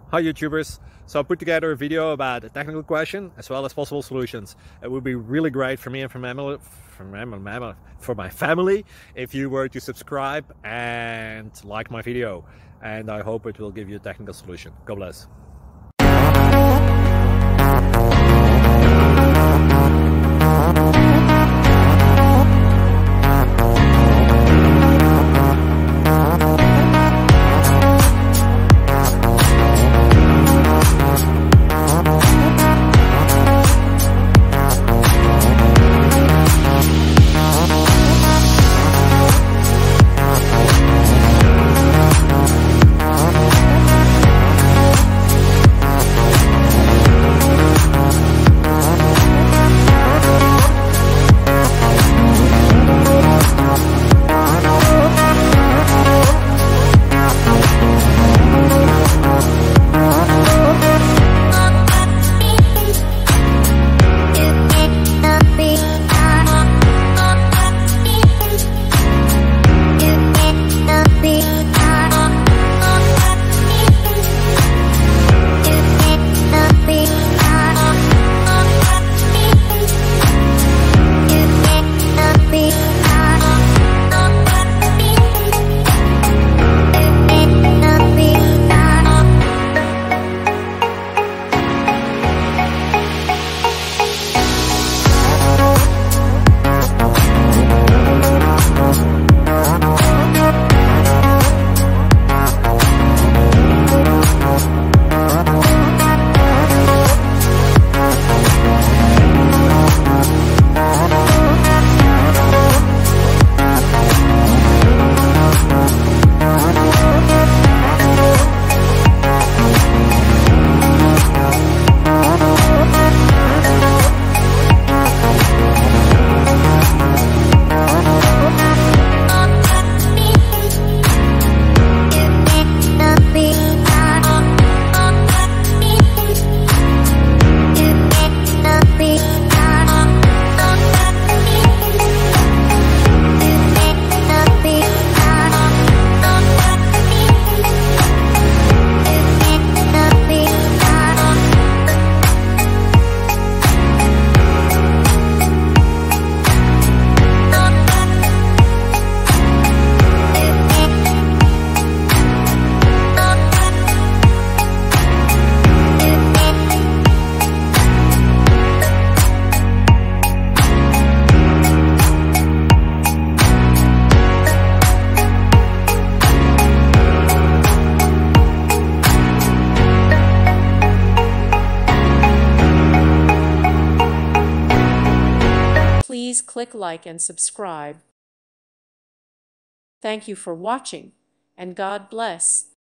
Hi YouTubers. So I put together a video about a technical question as well as possible solutions. It would be really great for me and for my family if you were to subscribe and like my video, and I hope it will give you a technical solution. God bless. Please click like and subscribe. Thank you for watching, and God bless.